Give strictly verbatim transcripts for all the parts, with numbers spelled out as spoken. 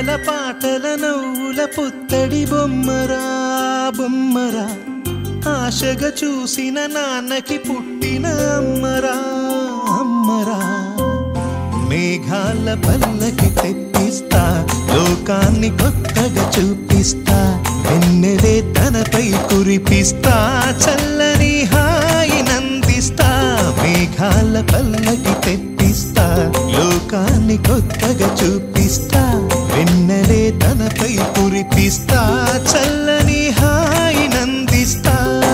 ఆటల పాటల నవ్వుల పుత్తడి బొమ్మరా బొమ్మరా ఆశగా చూసిన నాన్నకి పుట్టిన అమ్మరా అమ్మరా మేఘాల పల్లకి తెప్పిస్తా లోకాన్ని కొత్తగా చూపిస్తా వెన్నెలే తనపై కురిపిస్తా చల్లని హాయి నందిస్తా మేఘాల పల్లకి తెప్పిస్తా లోకాన్ని కొత్తగా చూపిస్తా వెన్నెలే తనపై కురిపిస్తా చల్లని హాయి నందిస్తా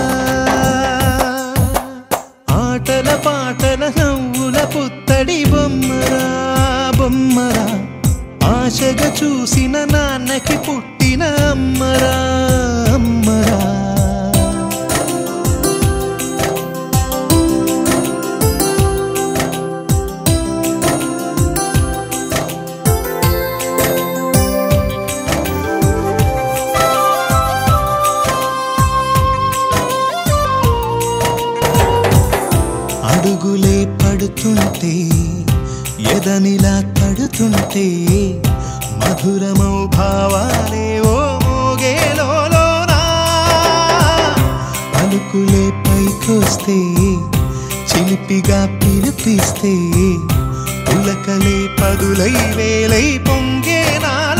ఆటల పాటల నవ్వుల పుత్తడి బొమ్మరా బొమ్మరా ఆశగా చూసిన నాన్నకి పుట్టిన అమ్మరా అమ్మరా అడుగులే పడుతుంటే ఎదనిలా తడుతుంటే మధురమౌ భావాలే ఓ మోగేలోనా పలుకులే పైకొస్తే చిలిపిగా పిలిపిస్తే పులకలే పదులై వేలై పొంగేనా